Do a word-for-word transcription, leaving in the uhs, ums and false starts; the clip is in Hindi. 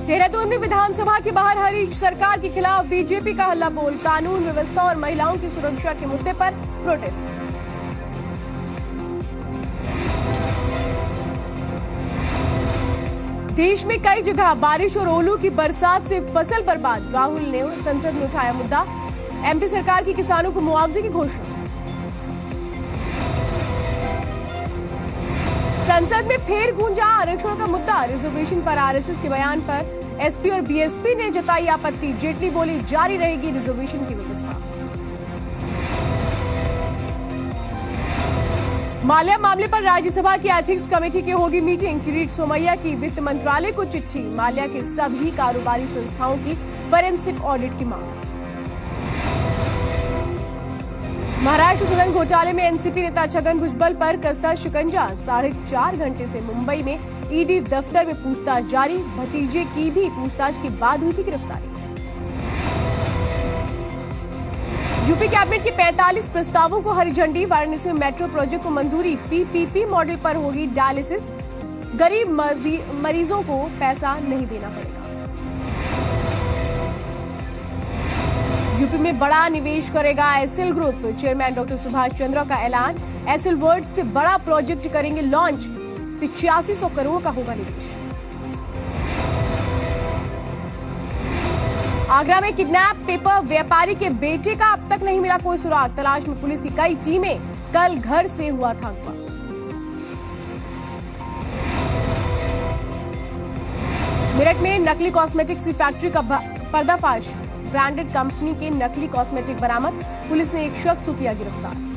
देहरादून में विधानसभा के बाहर हरीश सरकार के खिलाफ बीजेपी का हल्ला बोल। कानून व्यवस्था और महिलाओं की सुरक्षा के मुद्दे पर प्रोटेस्ट। देश में कई जगह बारिश और ओलों की बरसात से फसल बर्बाद। राहुल ने संसद में उठाया मुद्दा। एमपी सरकार की किसानों को मुआवजे की घोषणा। संसद में फिर गूंजा आरक्षण का मुद्दा। रिजर्वेशन पर आरएसएस के बयान पर एसपी और बीएसपी ने जताई आपत्ति। जेटली बोले जारी रहेगी रिजर्वेशन की व्यवस्था। माल्या मामले पर राज्यसभा की एथिक्स कमेटी की होगी मीटिंग। किरीट सोमैया की वित्त मंत्रालय को चिट्ठी। माल्या के सभी कारोबारी संस्थाओं की फॉरेंसिक ऑडिट की मांग। महाराष्ट्र सदन घोटाले में एनसीपी नेता छगन भुजबल पर कसता शिकंजा। साढ़े चार घंटे से मुंबई में ईडी दफ्तर में पूछताछ जारी। भतीजे की भी पूछताछ के बाद हुई थी गिरफ्तारी। यूपी कैबिनेट के पैंतालीस प्रस्तावों को हरी झंडी। वाराणसी में मेट्रो प्रोजेक्ट को मंजूरी। पीपीपी मॉडल पर होगी डायलिसिस। गरीब मरीजों को पैसा नहीं देना पड़ेगा। यूपी में बड़ा निवेश करेगा SL group. Chairman doctor Subhash Chandra का ऐलान। एसएल वर्ल्ड से बड़ा प्रोजेक्ट करेंगे लॉन्च। पिचासी सौ करोड़ का होगा निवेश। आगरा में किडनैप पेपर व्यापारी के बेटे का अब तक नहीं मिला कोई सुराग। तलाश में पुलिस की कई टीमें। कल घर से हुआ था अगवा। मेरठ में नकली कॉस्मेटिक्स की फैक्ट्री का पर्दाफाश। ब्रांडेड कंपनी के नकली कॉस्मेटिक बरामद। पुलिस ने एक शख्स को किया गिरफ्तार।